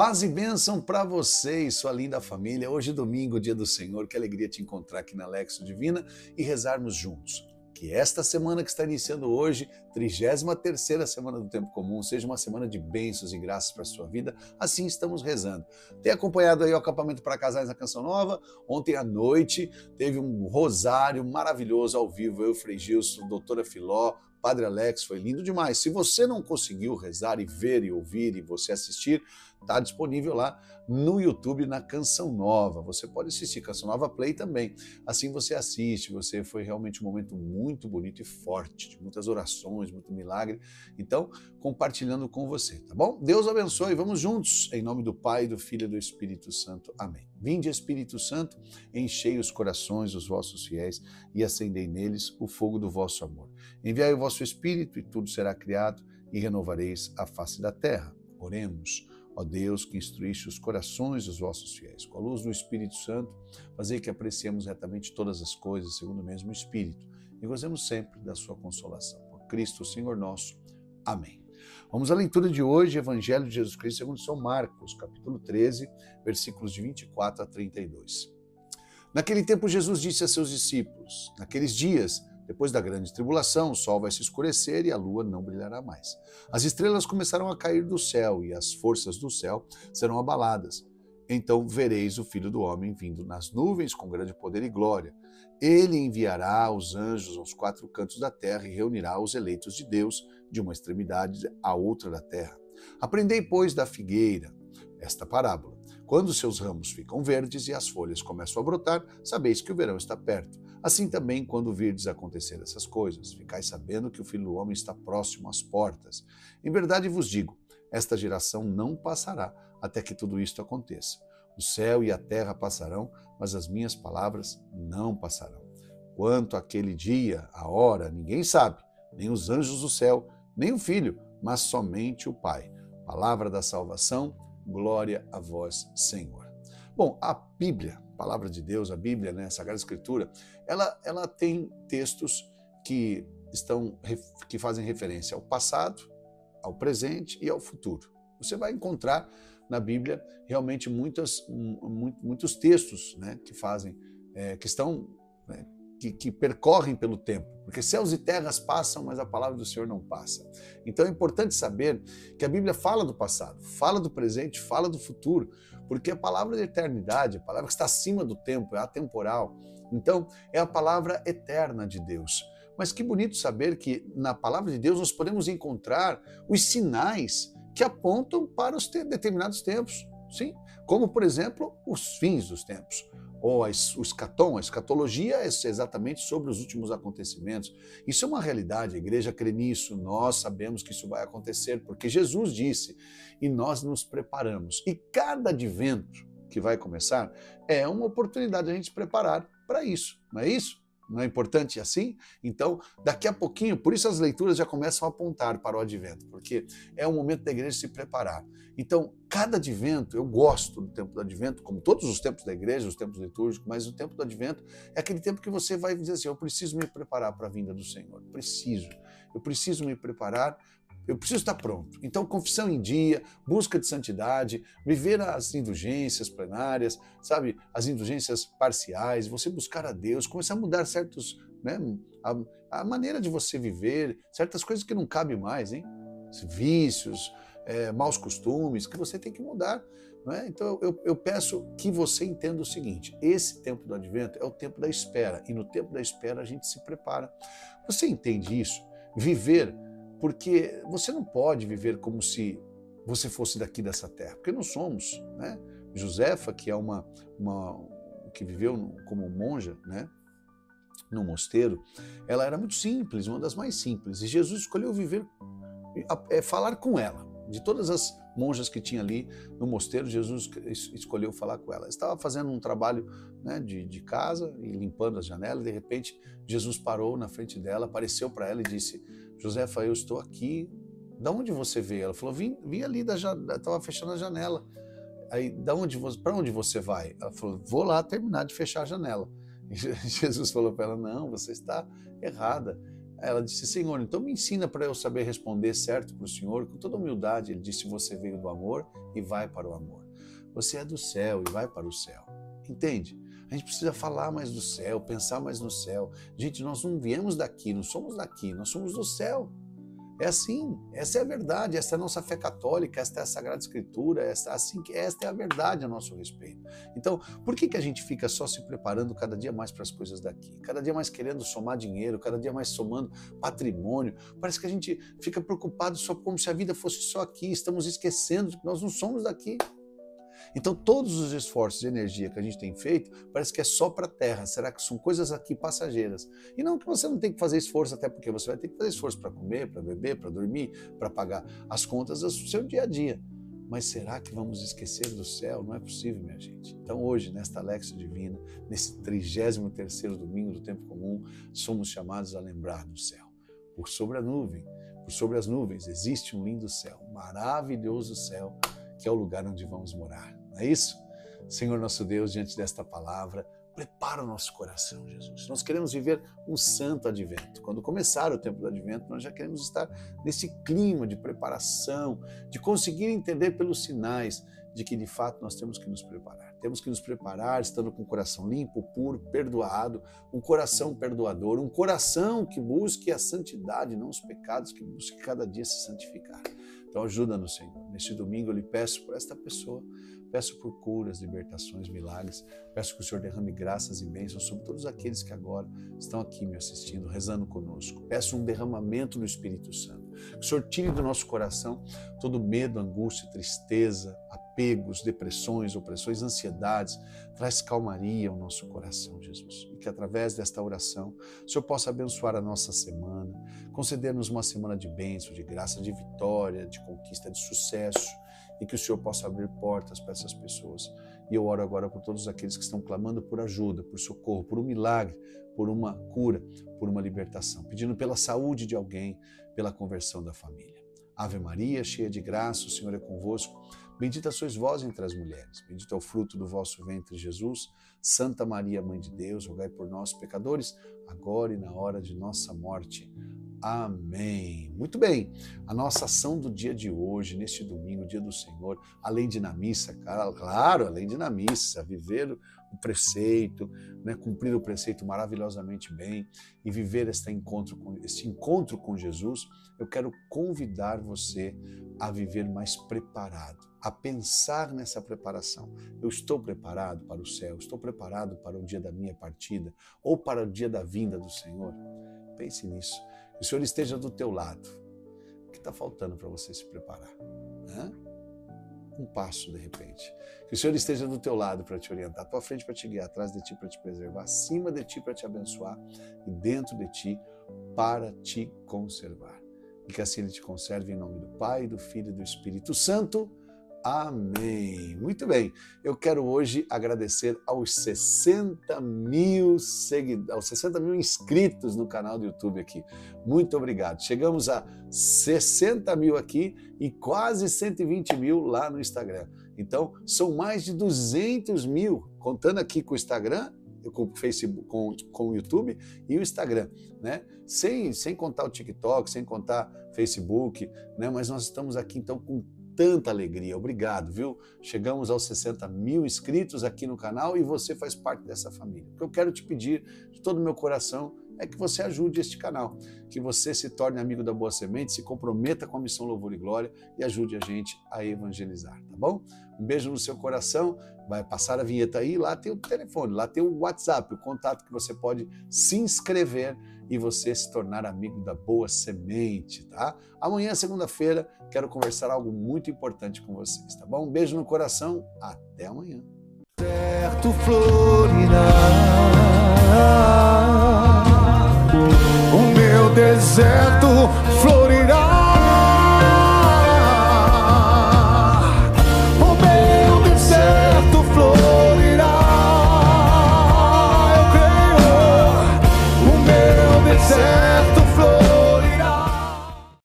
Paz e bênção para você e sua linda família. Hoje, domingo, dia do Senhor. Que alegria te encontrar aqui na Lexio Divina e rezarmos juntos. Que esta semana que está iniciando hoje, 33ª semana do Tempo Comum, seja uma semana de bênçãos e graças para a sua vida. Assim estamos rezando. Tem acompanhado aí o acampamento para casais na Canção Nova? Ontem à noite teve um rosário maravilhoso ao vivo. Eu, Frei Gilson, doutora Filó, Padre Alex, foi lindo demais. Se você não conseguiu rezar e ver e ouvir e você assistir, está disponível lá no YouTube na Canção Nova. Você pode assistir Canção Nova Play também. Assim você assiste. Foi realmente um momento muito bonito e forte, de muitas orações, muito milagre. Então, compartilhando com você, tá bom? Deus abençoe. Vamos juntos. Em nome do Pai, do Filho e do Espírito Santo. Amém. Vinde, Espírito Santo, enchei os corações dos vossos fiéis e acendei neles o fogo do vosso amor. Enviai o vosso Espírito e tudo será criado e renovareis a face da terra. Oremos. Ó Deus, que instruíste os corações dos vossos fiéis, com a luz do Espírito Santo, fazei que apreciemos retamente todas as coisas, segundo o mesmo Espírito, e gozemos sempre da sua consolação. Por Cristo, Senhor nosso. Amém. Vamos à leitura de hoje, Evangelho de Jesus Cristo segundo São Marcos, capítulo 13, versículos de 24 a 32. Naquele tempo, Jesus disse a seus discípulos, naqueles dias, depois da grande tribulação, o sol vai se escurecer e a lua não brilhará mais. As estrelas começarão a cair do céu e as forças do céu serão abaladas. Então vereis o Filho do Homem vindo nas nuvens com grande poder e glória. Ele enviará os anjos aos quatro cantos da terra e reunirá os eleitos de Deus de uma extremidade à outra da terra. Aprendei, pois, da figueira esta parábola. Quando seus ramos ficam verdes e as folhas começam a brotar, sabeis que o verão está perto. Assim também, quando virdes acontecer essas coisas, ficais sabendo que o Filho do Homem está próximo às portas. Em verdade vos digo, esta geração não passará até que tudo isto aconteça. O céu e a terra passarão, mas as minhas palavras não passarão. Quanto àquele dia, a hora, ninguém sabe, nem os anjos do céu, nem o Filho, mas somente o Pai. Palavra da salvação, glória a vós, Senhor. Bom, a Bíblia, a palavra de Deus, a Bíblia, né, a Sagrada Escritura, ela tem textos que fazem referência ao passado, ao presente e ao futuro. Você vai encontrar na Bíblia realmente muitos textos, né, que percorrem pelo tempo, porque céus e terras passam, mas a palavra do Senhor não passa. Então é importante saber que a Bíblia fala do passado, fala do presente, fala do futuro, porque a palavra da eternidade, a palavra que está acima do tempo, é atemporal. Então é a palavra eterna de Deus. Mas que bonito saber que na palavra de Deus nós podemos encontrar os sinais que apontam para os determinados tempos, sim? Como, por exemplo, os fins dos tempos. Ou o escatom, a escatologia é exatamente sobre os últimos acontecimentos. Isso é uma realidade, a igreja crê nisso, nós sabemos que isso vai acontecer, porque Jesus disse, e nós nos preparamos. E cada advento que vai começar é uma oportunidade de a gente se preparar para isso, não é isso? Não é importante assim? Então, daqui a pouquinho, por isso as leituras já começam a apontar para o advento, porque é o momento da igreja se preparar. Então, cada advento, eu gosto do tempo do advento, como todos os tempos da igreja, os tempos litúrgicos, mas o tempo do advento é aquele tempo que você vai dizer assim, eu preciso me preparar para a vinda do Senhor, eu preciso me preparar, eu preciso estar pronto. Então, confissão em dia, busca de santidade, viver as indulgências plenárias, sabe, as indulgências parciais, você buscar a Deus, começar a mudar certos, né, a maneira de você viver, certas coisas que não cabem mais, hein? Vícios, maus costumes, que você tem que mudar. Não é? Então, eu peço que você entenda o seguinte, esse tempo do advento é o tempo da espera, e no tempo da espera a gente se prepara. Você entende isso? Viver, porque você não pode viver como se você fosse daqui dessa terra, porque não somos, né? Josefa, que é que viveu como monja, né, no mosteiro, ela era muito simples, uma das mais simples, e Jesus escolheu falar com ela. De todas as monjas que tinha ali no mosteiro, Jesus escolheu falar com ela. Estava fazendo um trabalho, né, de casa e limpando as janelas, de repente Jesus parou na frente dela, apareceu para ela e disse, Josefa, eu estou aqui, da onde você veio? Ela falou, vim ali da janela, estava fechando a janela. Aí, para onde você vai? Ela falou, vou lá terminar de fechar a janela. E Jesus falou para ela, não, você está errada. Ela disse, Senhor, então me ensina para eu saber responder certo para o Senhor. Com toda humildade, ele disse, você veio do amor e vai para o amor. Você é do céu e vai para o céu. Entende? A gente precisa falar mais do céu, pensar mais no céu. Gente, nós não viemos daqui, não somos daqui, nós somos do céu. É assim, essa é a verdade, essa é a nossa fé católica, esta é a Sagrada Escritura, esta é a verdade a nosso respeito. Então, por que a gente fica só se preparando cada dia mais para as coisas daqui? Cada dia mais querendo somar dinheiro, cada dia mais somando patrimônio. Parece que a gente fica preocupado só como se a vida fosse só aqui, estamos esquecendo que nós não somos daqui. Então, todos os esforços de energia que a gente tem feito, parece que é só para a Terra. Será que são coisas aqui passageiras? E não que você não tem que fazer esforço, até porque você vai ter que fazer esforço para comer, para beber, para dormir, para pagar as contas do seu dia a dia. Mas será que vamos esquecer do céu? Não é possível, minha gente. Então hoje, nesta Lexio Divina, nesse 33º domingo do tempo comum, somos chamados a lembrar do céu. Por sobre a nuvem, por sobre as nuvens, existe um lindo céu, um maravilhoso céu, que é o lugar onde vamos morar. Não é isso? Senhor nosso Deus, diante desta palavra, prepara o nosso coração, Jesus. Nós queremos viver um santo advento. Quando começar o tempo do advento, nós já queremos estar nesse clima de preparação, de conseguir entender pelos sinais de que, de fato, nós temos que nos preparar. Temos que nos preparar estando com o coração limpo, puro, perdoado, um coração perdoador, um coração que busque a santidade, não os pecados, que busque cada dia se santificar. Então ajuda-nos, Senhor. Neste domingo eu lhe peço por esta pessoa, peço por curas, libertações, milagres, peço que o Senhor derrame graças e bênçãos sobre todos aqueles que agora estão aqui me assistindo, rezando conosco. Peço um derramamento do Espírito Santo. Que o Senhor tire do nosso coração todo medo, angústia, tristeza, apegos, depressões, opressões, ansiedades. Traz calmaria ao nosso coração, Jesus. E que através desta oração o Senhor possa abençoar a nossa semana, conceder-nos uma semana de bênção, de graça, de vitória, de conquista, de sucesso, e que o Senhor possa abrir portas para essas pessoas. E eu oro agora por todos aqueles que estão clamando por ajuda, por socorro, por um milagre, por uma cura, por uma libertação, pedindo pela saúde de alguém, pela conversão da família. Ave Maria, cheia de graça, o Senhor é convosco. Bendita sois vós entre as mulheres, bendito é o fruto do vosso ventre, Jesus. Santa Maria, Mãe de Deus, rogai por nós, pecadores, agora e na hora de nossa morte. Amém. Muito bem, a nossa ação do dia de hoje, neste domingo, dia do Senhor, além de na missa, claro, além de na missa, viver o preceito, né, cumprir o preceito maravilhosamente bem e viver esse encontro com Jesus, eu quero convidar você a viver mais preparado, a pensar nessa preparação. Eu estou preparado para o céu? Estou preparado para o dia da minha partida ou para o dia da vinda do Senhor? Pense nisso. Que o Senhor esteja do teu lado. O que está faltando para você se preparar? Um passo, de repente. Que o Senhor esteja do teu lado para te orientar, à tua frente para te guiar, atrás de ti para te preservar, acima de ti para te abençoar e dentro de ti para te conservar. E que assim Ele te conserve em nome do Pai, do Filho e do Espírito Santo. Amém. Muito bem, eu quero hoje agradecer aos 60 mil inscritos no canal do YouTube aqui. Muito obrigado. Chegamos a 60 mil aqui e quase 120 mil lá no Instagram. Então, são mais de 200 mil, contando aqui com o Instagram, com o Facebook, com o YouTube e o Instagram, né? Sem contar o TikTok, sem contar Facebook, né? Mas nós estamos aqui então com tanta alegria. Obrigado, viu? Chegamos aos 60 mil inscritos aqui no canal e você faz parte dessa família. O que eu quero te pedir de todo o meu coração é que você ajude este canal, que você se torne amigo da Boa Semente, se comprometa com a missão Louvor e Glória e ajude a gente a evangelizar, tá bom? Um beijo no seu coração, vai passar a vinheta aí, lá tem o telefone, lá tem o WhatsApp, o contato que você pode se inscrever e você se tornar amigo da Boa Semente, tá? Amanhã, segunda-feira, quero conversar algo muito importante com vocês, tá bom? Um beijo no coração, até amanhã. Deserto florirá, o meu deserto florirá.